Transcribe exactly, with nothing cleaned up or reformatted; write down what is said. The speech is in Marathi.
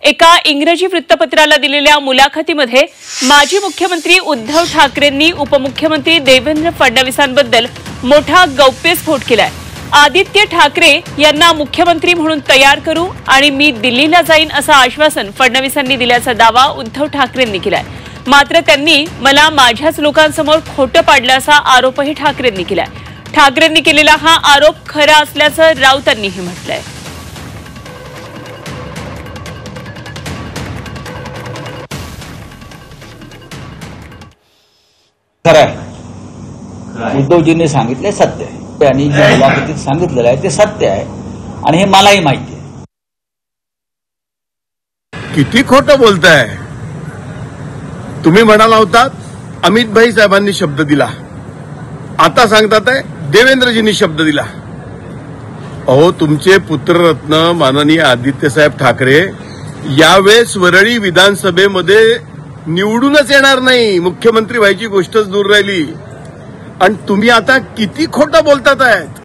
एका इंग्रजी वृत्तपत्राला दिलेल्या मुलाखतीमध्ये माजी मुख्यमंत्री उद्धव ठाकरेंनी उपमुख्यमंत्री देवेंद्र फडणवीसांबद्दल मोठा गौप्यस्फोट केलाय। आदित्य ठाकरे यांना मुख्यमंत्री म्हणून तयार करू आणि मी दिल्लीला जाईन असं आश्वासन फडणवीसांनी दिल्याचा दावा उद्धव ठाकरेंनी केलाय। मात्र त्यांनी मला माझ्याच लोकांसमोर खोटं पाडलं असा आरोपही ठाकरेंनी केलाय। ठाकरेंनी केलेला हा आरोप खरा असल्याचं राऊतांनीही म्हटलंय। उद्धवजींनी सांगितले सत्य आहे आणि जे मुलाखतीत सांगितलेलं आहे ते सत्य आहे आणि हे मलाही माहिती आहे। किती खोटं बोलताय तुम्ही? म्हणाला होता अमित भाई साहेबांनी शब्द दिला, आता सांगतात आहे देवेंद्रजींनी शब्द दिला। अहो, तुमचे पुत्ररत्न माननीय आदित्य साहेब ठाकरे यावेळेस वरळी विधानसभेमध्ये निवडूनच येणार नाही, मुख्यमंत्री व्हायची गोष्टच दूर राहिली आणि तुम्ही आता किती खोटं बोलतात आहेत।